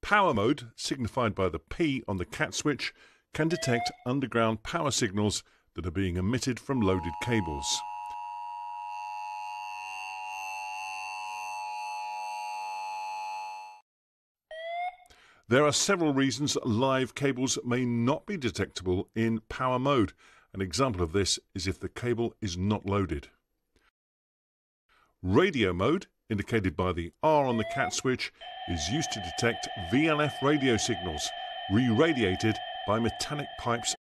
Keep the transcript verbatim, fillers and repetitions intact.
Power mode, signified by the P on the cat switch, can detect underground power signals that are being emitted from loaded cables. There are several reasons live cables may not be detectable in power mode. An example of this is if the cable is not loaded. Radio mode, indicated by the R on the cat switch, is used to detect V L F radio signals, re-radiated by metallic pipes